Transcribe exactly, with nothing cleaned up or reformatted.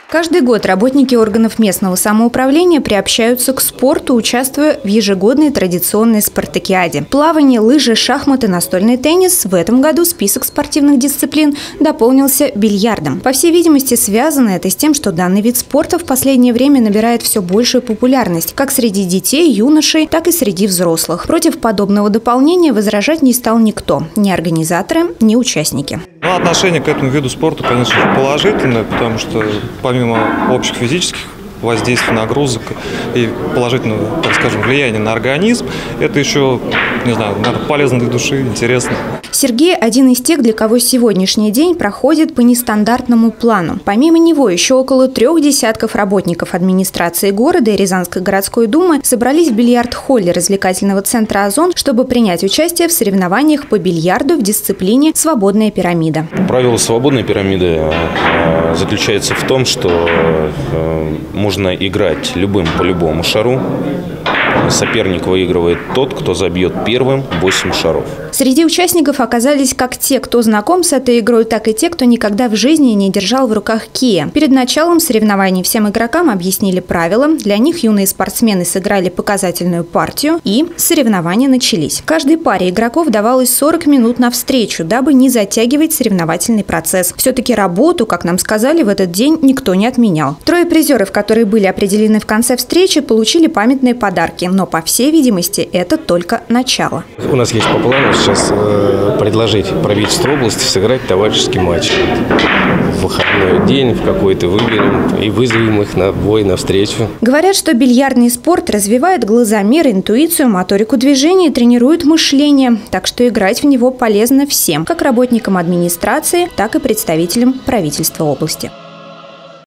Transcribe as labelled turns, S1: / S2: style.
S1: Каждый год работники органов местного самоуправления приобщаются к спорту, участвуя в ежегодной традиционной спартакиаде. Плавание, лыжи, шахматы, настольный теннис. В этом году список спортивных дисциплин дополнился бильярдом. По всей видимости, связано это с тем, что данный вид спорта в последнее время набирает все большую популярность как среди детей, юношей, так и среди взрослых. Против подобного дополнения возражать не стал никто – ни организаторы, ни участники.
S2: Ну, отношение к этому виду спорта, конечно, положительное, потому что помимо общих физических воздействий, нагрузок и положительного, так скажем, влияния на организм, это еще, не знаю, наверное, полезно для души, интересно.
S1: Сергей – один из тех, для кого сегодняшний день проходит по нестандартному плану. Помимо него еще около трех десятков работников администрации города и Рязанской городской думы собрались в бильярд-холле развлекательного центра «Озон», чтобы принять участие в соревнованиях по бильярду в дисциплине «Свободная пирамида».
S3: Правило свободной пирамиды заключается в том, что можно играть любым по любому шару. Соперник выигрывает тот, кто забьет первым восемь шаров.
S1: Среди участников оказались как те, кто знаком с этой игрой, так и те, кто никогда в жизни не держал в руках кия. Перед началом соревнований всем игрокам объяснили правила. Для них юные спортсмены сыграли показательную партию, и соревнования начались. Каждой паре игроков давалось сорок минут на встречу, дабы не затягивать соревновательный процесс. Все-таки работу, как нам сказали, в этот день никто не отменял. Трое призеров, которые были определены в конце встречи, получили памятные подарки. Но, по всей видимости, это только начало.
S4: У нас есть по плану сейчас э, предложить правительству области сыграть товарищеский матч. В выходной день, в какой-то выберем и вызовем их на бой, на встречу.
S1: Говорят, что бильярдный спорт развивает глазомер, интуицию, моторику движения и тренирует мышление. Так что играть в него полезно всем, как работникам администрации, так и представителям правительства области.